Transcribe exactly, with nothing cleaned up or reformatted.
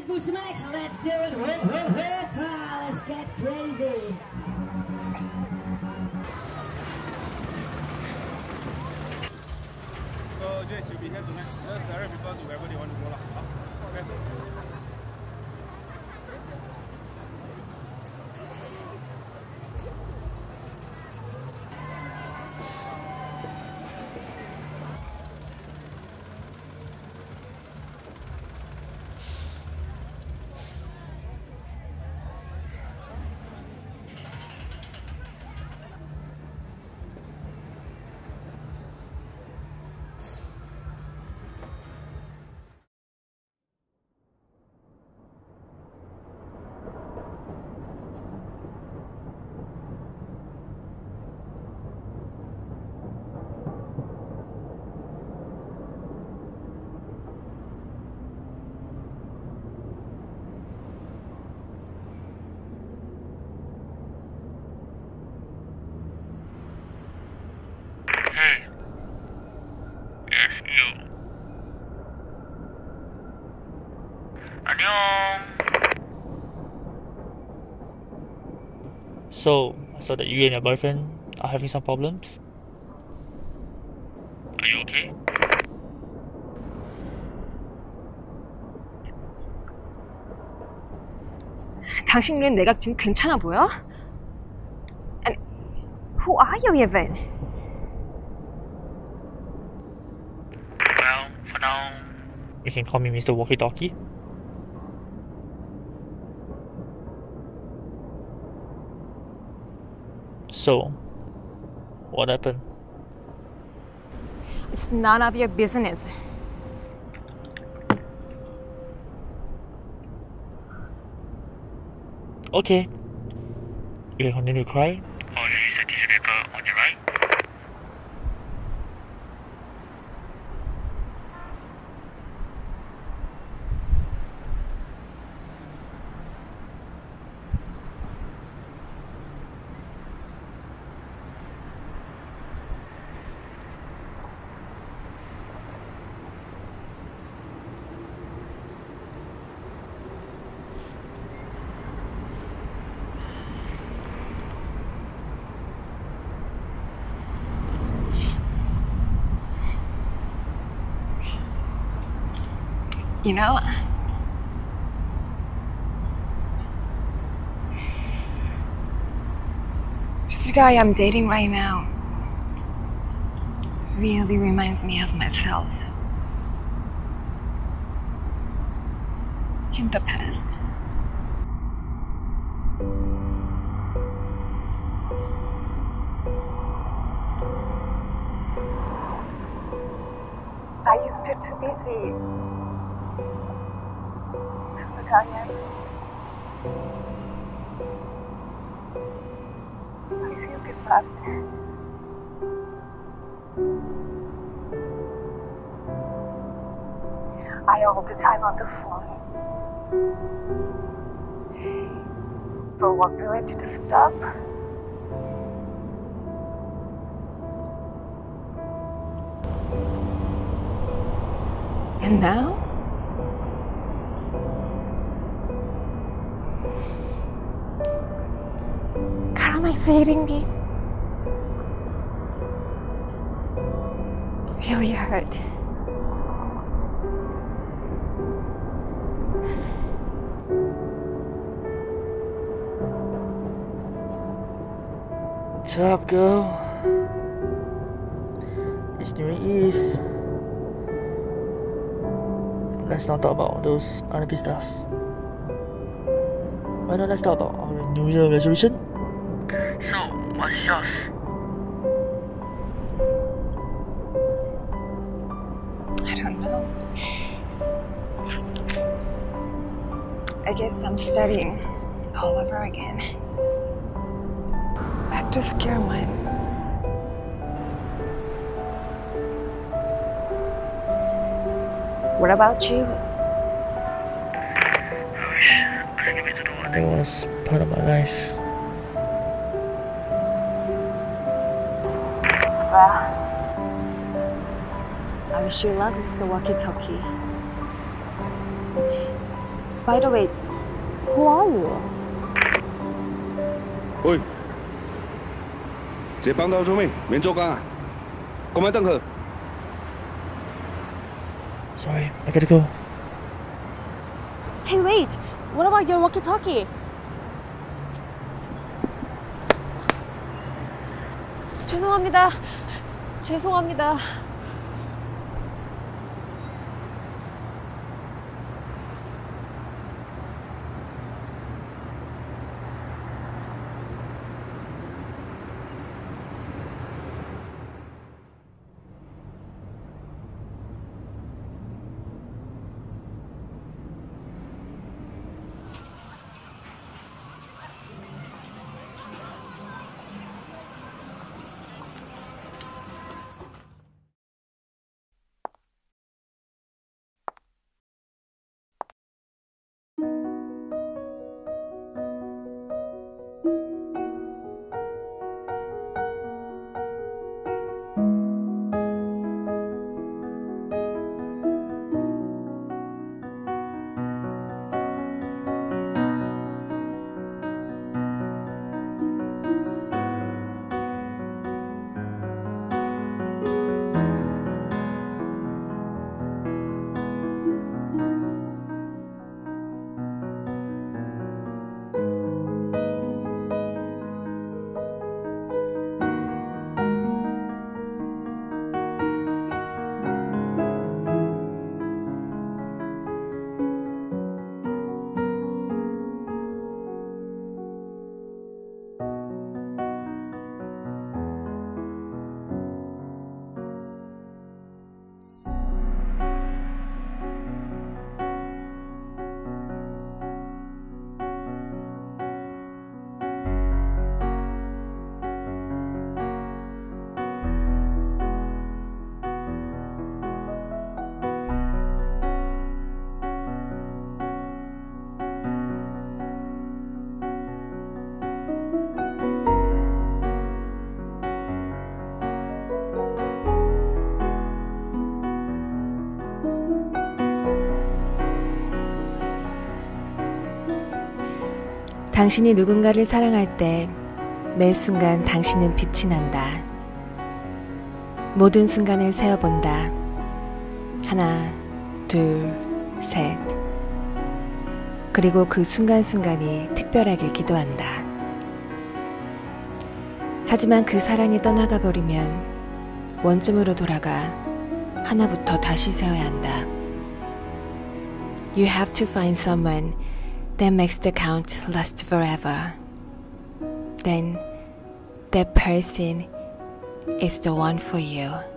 Booster Max, let's do it. Hip, hip, hip. Ah, let's get crazy. So Jay should be here tonight. Just direct people to wherever they want to go lah. Okay. Hey. Yes, you. 안녕. So, I saw that you and your boyfriend are having some problems. Are you okay? 당신 눈엔 내가 지금 괜찮아 보여? And who are you even? Well, for now, You can call me Mister Walkie Talkie. So, what happened? It's none of your business. Okay. You can continue to cry. or you use a tissue paper on your right. You know, this guy I'm dating right now really reminds me of myself in the past. I used to too busy to forget him. I feel depressed. I all the time on the phone. But what will I do to stop? And now? Caroline's hating me. Really hurt. What's up, girl? It's New Year's Eve. Let's not talk about those unhappy stuff. Why not let's talk about our New Year resolution? So, what's yours? I don't know. I guess I'm studying all over again. Back to square one. What about you? I wish I could get to the one. It was part of my life. Well, I wish you luck, Mister Walkie Talkie. By the way, who are you? 喂，这帮到做咩？免做工啊！过麦等去。 Sorry, I gotta go. Hey, wait! What about your walkie-talkie? 죄송합니다. 죄송합니다. 당신이 누군가를 사랑할 때 매 순간 당신은 빛이 난다. 모든 순간을 세어본다. 하나, 둘, 셋. 그리고 그 순간순간이 특별하길 기도한다. 하지만 그 사랑이 떠나가 버리면 원점으로 돌아가 하나부터 다시 세워야 한다. You have to find someone that makes the count last forever. Then that person is the one for you.